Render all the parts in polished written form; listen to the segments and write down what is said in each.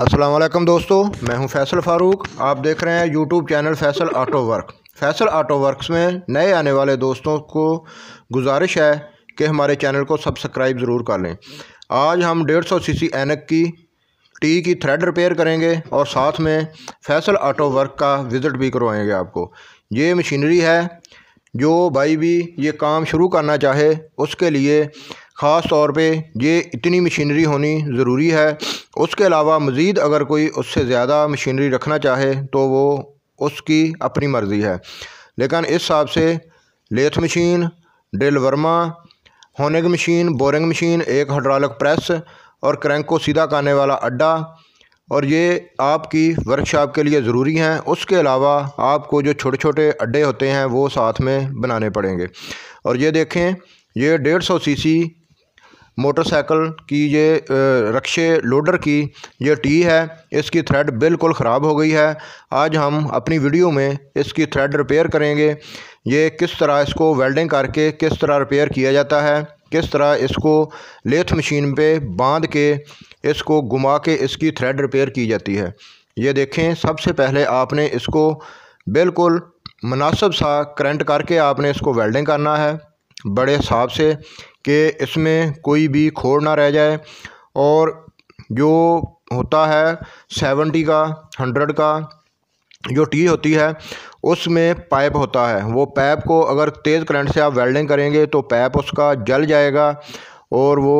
अस्सलाम वालेकुम दोस्तों, मैं हूं फैसल फ़ारूक। आप देख रहे हैं YouTube channel Faisal auto work. Faisal auto works में नए आने वाले दोस्तों को गुजारिश है कि हमारे चैनल को सब्सक्राइब ज़रूर कर लें। आज हम 150 सीसी ऐनक की टी की थ्रेड रिपेयर करेंगे और साथ में फैसल ऑटो वर्क का विज़िट भी करवाएंगे आपको। ये मशीनरी है, जो भाई भी ये काम शुरू करना चाहे उसके लिए ख़ास तौर पे ये इतनी मशीनरी होनी ज़रूरी है। उसके अलावा मज़ीद अगर कोई उससे ज़्यादा मशीनरी रखना चाहे तो वो उसकी अपनी मर्ज़ी है, लेकिन इस हिसाब से लेथ मशीन, ड्रिल वर्मा, होनिंग मशीन, बोरिंग मशीन, एक हाइड्रोलिक प्रेस और क्रैंक को सीधा करने वाला अड्डा, और ये आपकी वर्कशॉप के लिए ज़रूरी हैं। उसके अलावा आपको जो छोटे छोटे अड्डे होते हैं वो साथ में बनाने पड़ेंगे। और ये देखें, ये 150 सीसी मोटरसाइकिल की ये रक्शे लोडर की ये टी है। इसकी थ्रेड बिल्कुल ख़राब हो गई है। आज हम अपनी वीडियो में इसकी थ्रेड रिपेयर करेंगे। ये किस तरह इसको वेल्डिंग करके किस तरह रिपेयर किया जाता है, किस तरह इसको लेथ मशीन पे बांध के इसको घुमा के इसकी थ्रेड रिपेयर की जाती है। ये देखें, सबसे पहले आपने इसको बिल्कुल मुनासिब सा करंट करके आपने इसको वेल्डिंग करना है, बड़े हिसाब से, कि इसमें कोई भी खोड़ ना रह जाए। और जो होता है 70 का 100 का जो टी होती है उसमें पाइप होता है। वो पाइप को अगर तेज़ करंट से आप वेल्डिंग करेंगे तो पाइप उसका जल जाएगा और वो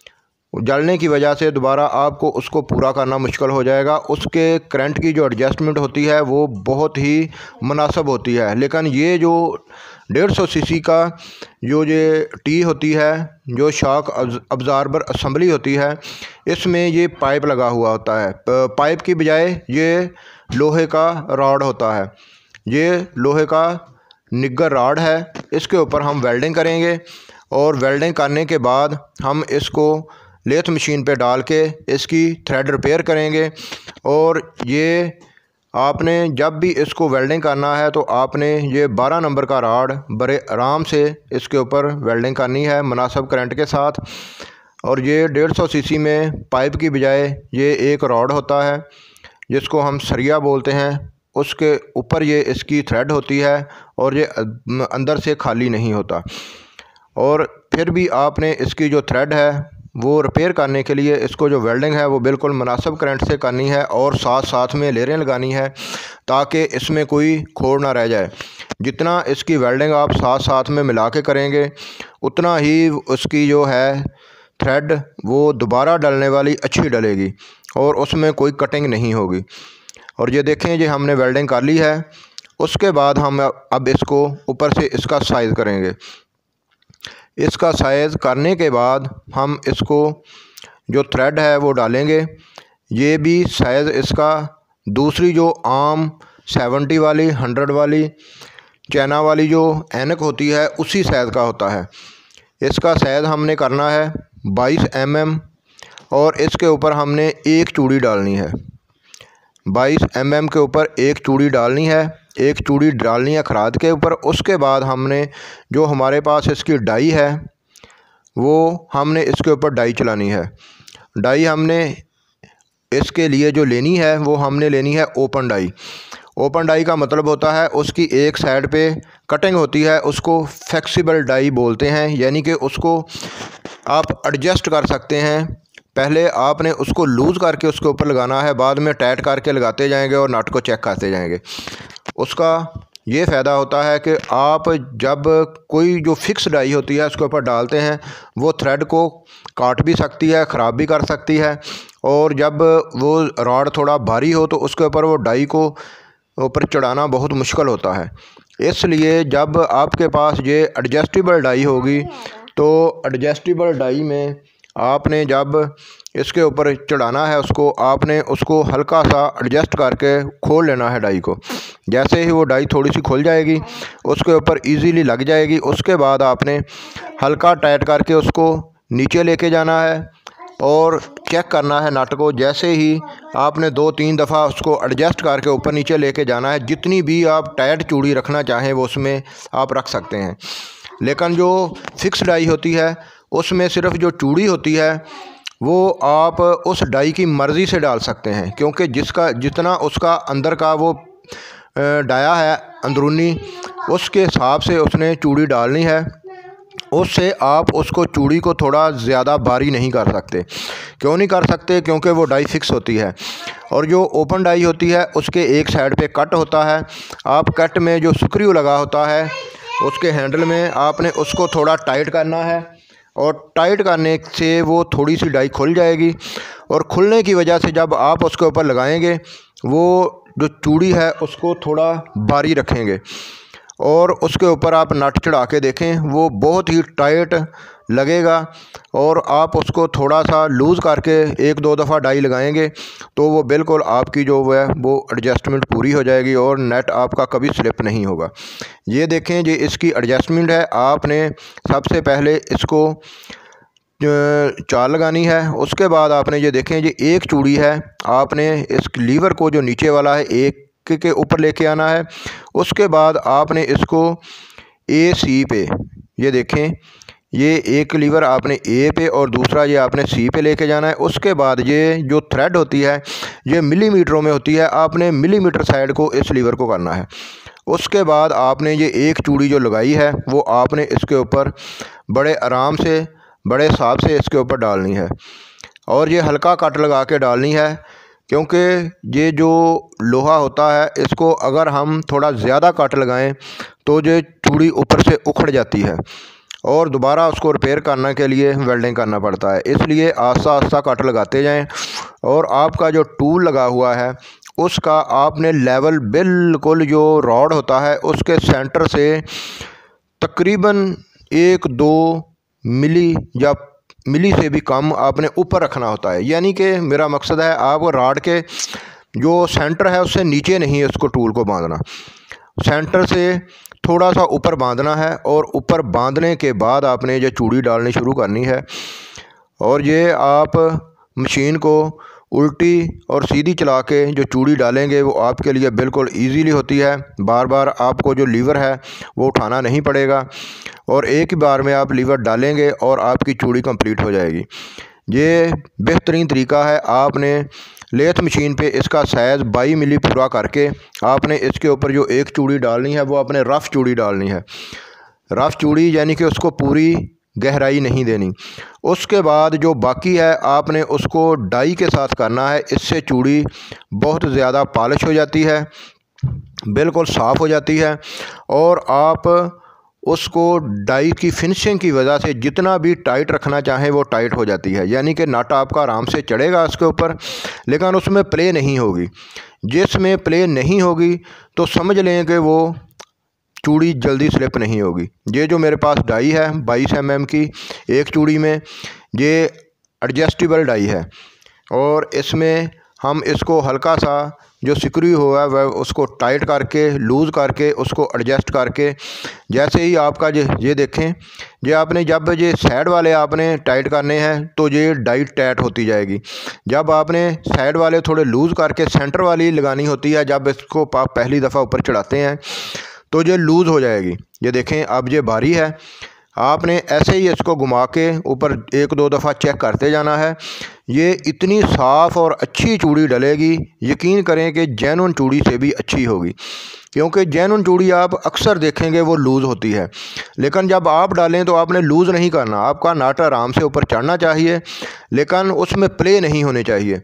जलने की वजह से दोबारा आपको उसको पूरा करना मुश्किल हो जाएगा। उसके करंट की जो एडजस्टमेंट होती है वो बहुत ही मुनासिब होती है। लेकिन ये जो 150 सीसी का जो ये टी होती है, जो शॉक अब्ज़ॉर्बर असम्बली होती है, इसमें ये पाइप लगा हुआ होता है। पाइप की बजाय ये लोहे का रॉड होता है। ये लोहे का निग्गर रॉड है। इसके ऊपर हम वेल्डिंग करेंगे और वेल्डिंग करने के बाद हम इसको लेथ मशीन पे डाल के इसकी थ्रेड रिपेयर करेंगे। और ये आपने जब भी इसको वेल्डिंग करना है तो आपने ये 12 नंबर का रॉड बड़े आराम से इसके ऊपर वेल्डिंग करनी है मुनासिब करंट के साथ। और ये 150 सीसी में पाइप की बजाय ये एक रॉड होता है जिसको हम सरिया बोलते हैं। उसके ऊपर ये इसकी थ्रेड होती है और ये अंदर से खाली नहीं होता। और फिर भी आपने इसकी जो थ्रेड है वो रिपेयर करने के लिए इसको जो वेल्डिंग है वो बिल्कुल मुनासिब करंट से करनी है और साथ साथ में लेयरें लगानी है ताकि इसमें कोई खोड़ ना रह जाए। जितना इसकी वेल्डिंग आप साथ साथ में मिला के करेंगे उतना ही उसकी जो है थ्रेड वो दोबारा डलने वाली अच्छी डलेगी और उसमें कोई कटिंग नहीं होगी। और ये देखें, ये हमने वेल्डिंग कर ली है। उसके बाद हम अब इसको ऊपर से इसका साइज़ करेंगे। इसका साइज़ करने के बाद हम इसको जो थ्रेड है वो डालेंगे। ये भी साइज़ इसका दूसरी जो आम 70 वाली 100 वाली चाइना वाली जो ऐनक होती है उसी साइज़ का होता है। इसका साइज़ हमने करना है 22 mm और इसके ऊपर हमने एक चूड़ी डालनी है। 22 mm के ऊपर एक चूड़ी डालनी है। एक चूड़ी डालनी है खराद के ऊपर। उसके बाद हमने जो हमारे पास इसकी डाई है वो हमने इसके ऊपर डाई चलानी है। डाई हमने इसके लिए जो लेनी है वो हमने लेनी है ओपन डाई। ओपन डाई का मतलब होता है उसकी एक साइड पे कटिंग होती है, उसको फ्लेक्सिबल डाई बोलते हैं, यानी कि उसको आप एडजस्ट कर सकते हैं। पहले आपने उसको लूज़ करके उसके ऊपर लगाना है, बाद में टाइट करके लगाते जाएंगे और नट को चेक करते जाएंगे। उसका ये फ़ायदा होता है कि आप जब कोई जो फिक्स डाई होती है उसके ऊपर डालते हैं वो थ्रेड को काट भी सकती है, ख़राब भी कर सकती है। और जब वो रॉड थोड़ा भारी हो तो उसके ऊपर वो डाई को ऊपर चढ़ाना बहुत मुश्किल होता है। इसलिए जब आपके पास ये एडजस्टेबल डाई होगी तो एडजस्टेबल डाई में आपने जब इसके ऊपर चढ़ाना है उसको आपने उसको हल्का सा एडजस्ट करके खोल लेना है डाई को। जैसे ही वो डाई थोड़ी सी खुल जाएगी उसके ऊपर इजीली लग जाएगी। उसके बाद आपने हल्का टाइट करके उसको नीचे लेके जाना है और चेक करना है नट को। जैसे ही आपने 2-3 दफ़ा उसको एडजस्ट करके ऊपर नीचे लेके जाना है। जितनी भी आप टाइट चूड़ी रखना चाहें वो उसमें आप रख सकते हैं, लेकिन जो फिक्स डाई होती है उसमें सिर्फ जो चूड़ी होती है वो आप उस डाई की मर्ज़ी से डाल सकते हैं, क्योंकि जितना उसका अंदर का वो डाया है अंदरूनी, उसके हिसाब से उसने चूड़ी डालनी है। उससे आप उसको चूड़ी को थोड़ा ज़्यादा भारी नहीं कर सकते। क्यों नहीं कर सकते? क्योंकि वो डाई फिक्स होती है, और जो ओपन डाई होती है उसके एक साइड पे कट होता है। आप कट में जो स्क्रू लगा होता है उसके हैंडल में, आपने उसको थोड़ा टाइट करना है, और टाइट करने से वो थोड़ी सी डाई खुल जाएगी, और खुलने की वजह से जब आप उसके ऊपर लगाएंगे वो जो चूड़ी है उसको थोड़ा भारी रखेंगे, और उसके ऊपर आप नट चढ़ा के देखें, वो बहुत ही टाइट लगेगा। और आप उसको थोड़ा सा लूज़ करके एक दो दफ़ा डाई लगाएंगे तो वो बिल्कुल आपकी जो है वो एडजस्टमेंट पूरी हो जाएगी, और नेट आपका कभी स्लिप नहीं होगा। ये देखें, ये इसकी एडजस्टमेंट है। आपने सबसे पहले इसको चाल लगानी है, उसके बाद आपने ये देखें, ये एक चूड़ी है, आपने इस लीवर को जो नीचे वाला है एक के ऊपर लेके आना है। उसके बाद आपने इसको ए सी पे, ये देखें, ये एक लीवर आपने ए पे और दूसरा ये आपने सी पे लेके जाना है। उसके बाद ये जो थ्रेड होती है ये मिलीमीटरों में होती है, आपने मिलीमीटर साइड को इस लीवर को करना है। उसके बाद आपने ये एक चूड़ी जो लगाई है वो आपने इसके ऊपर बड़े आराम से, बड़े हिसाब से इसके ऊपर डालनी है, और ये हल्का कट लगा के डालनी है, क्योंकि ये जो लोहा होता है इसको अगर हम थोड़ा ज़्यादा कट लगाएं तो ये चूड़ी ऊपर से उखड़ जाती है, और दोबारा उसको रिपेयर करने के लिए वेल्डिंग करना पड़ता है। इसलिए आस्ता आस्ता कट लगाते जाएं, और आपका जो टूल लगा हुआ है उसका आपने लेवल बिल्कुल जो रॉड होता है उसके सेंटर से तकरीबन 1-2 मिली या मिली से भी कम आपने ऊपर रखना होता है। यानी कि मेरा मकसद है आप रॉड के जो सेंटर है उससे नीचे नहीं है उसको टूल को बांधना, सेंटर से थोड़ा सा ऊपर बांधना है, और ऊपर बांधने के बाद आपने ये चूड़ी डालनी शुरू करनी है। और ये आप मशीन को उल्टी और सीधी चला के जो चूड़ी डालेंगे वो आपके लिए बिल्कुल इजीली होती है। बार बार आपको जो लीवर है वो उठाना नहीं पड़ेगा, और एक ही बार में आप लीवर डालेंगे और आपकी चूड़ी कंप्लीट हो जाएगी। ये बेहतरीन तरीका है। आपने लेथ मशीन पे इसका साइज़ 22 मिली पूरा करके आपने इसके ऊपर जो एक चूड़ी डालनी है वो आपने रफ़ चूड़ी डालनी है। रफ़ चूड़ी यानी कि उसको पूरी गहराई नहीं देनी। उसके बाद जो बाकी है आपने उसको डाई के साथ करना है। इससे चूड़ी बहुत ज़्यादा पॉलिश हो जाती है, बिल्कुल साफ़ हो जाती है, और आप उसको डाई की फिनिशिंग की वजह से जितना भी टाइट रखना चाहें वो टाइट हो जाती है। यानी कि नट आपका आराम से चढ़ेगा उसके ऊपर, लेकिन उसमें प्ले नहीं होगी। जिसमें प्ले नहीं होगी तो समझ लें कि वो चूड़ी जल्दी स्लिप नहीं होगी। ये जो मेरे पास डाई है 22 mm की एक चूड़ी में, ये एडजस्टेबल डाई है, और इसमें हम इसको हल्का सा जो स्क्रू हुआ है वह उसको टाइट करके लूज़ करके उसको एडजस्ट करके, जैसे ही आपका ये देखें, ये आपने जब ये साइड वाले आपने टाइट करने हैं तो ये डाई टाइट होती जाएगी। जब आपने साइड वाले थोड़े लूज़ करके सेंटर वाली लगानी होती है, जब इसको आप पहली दफ़ा ऊपर चढ़ाते हैं तो ये लूज़ हो जाएगी। ये देखें अब ये भारी है, आपने ऐसे ही इसको घुमा के ऊपर 1-2 दफ़ा चेक करते जाना है। ये इतनी साफ़ और अच्छी चूड़ी डलेगी, यकीन करें कि जेन्युइन चूड़ी से भी अच्छी होगी, क्योंकि जेन्युइन चूड़ी आप अक्सर देखेंगे वो लूज़ होती है, लेकिन जब आप डालें तो आपने लूज़ नहीं करना। आपका नाट आराम से ऊपर चढ़ना चाहिए, लेकिन उसमें प्ले नहीं होने चाहिए।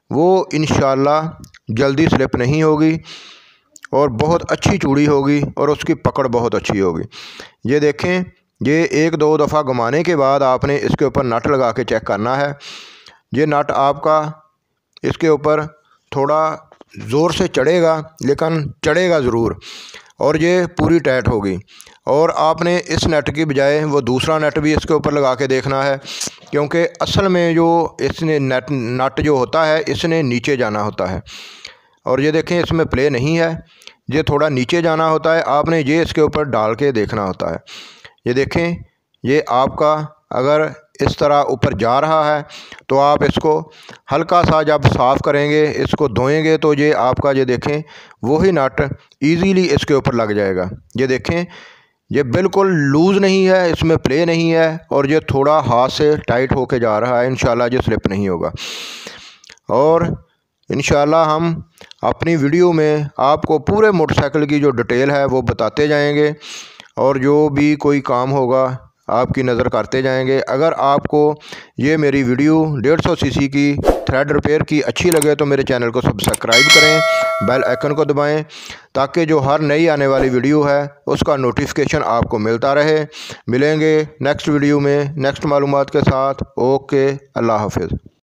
वो इंशाल्लाह जल्दी स्लिप नहीं होगी और बहुत अच्छी चूड़ी होगी, और उसकी पकड़ बहुत अच्छी होगी। ये देखें, ये 1-2 दफ़ा घुमाने के बाद आपने इसके ऊपर नट लगा के चेक करना है। ये नट आपका इसके ऊपर थोड़ा ज़ोर से चढ़ेगा, लेकिन चढ़ेगा ज़रूर, और ये पूरी टाइट होगी। और आपने इस नट की बजाय वो दूसरा नट भी इसके ऊपर लगा के देखना है, क्योंकि असल में जो इसने नट जो होता है इसने नीचे जाना होता है, और ये देखें इसमें प्ले नहीं है, ये थोड़ा नीचे जाना होता है। आपने ये इसके ऊपर डाल के देखना होता है। ये देखें, ये आपका अगर इस तरह ऊपर जा रहा है तो आप इसको हल्का सा जब साफ़ करेंगे, इसको धोएंगे, तो ये आपका ये देखें वही नट इजीली इसके ऊपर लग जाएगा। ये देखें, یہ بالکل لوز نہیں ہے، اس میں پلے نہیں ہے، اور یہ تھوڑا ہاتھ سے ٹائٹ ہو کے جا رہا ہے، انشاءاللہ یہ سلپ نہیں ہوگا۔ اور انشاءاللہ ہم اپنی ویڈیو میں آپ کو پورے موٹر سائیکل کی جو ڈیٹیل ہے وہ بتاتے جائیں گے، اور جو بھی کوئی کام ہوگا آپ کی نظر کرتے جائیں گے۔ اگر آپ کو یہ میری ویڈیو 150 سی سی کی تھریڈ ریپیئر کی اچھی لگے تو میرے چینل کو سبسکرائب کریں، بیل آئیکن کو دبائیں، تاکہ جو ہر نئی آنے والی ویڈیو ہے اس کا نوٹیفیکیشن آپ کو ملتا رہے۔ ملیں گے نیکسٹ ویڈیو میں نیکسٹ معلومات کے ساتھ۔ اوکے، اللہ حافظ۔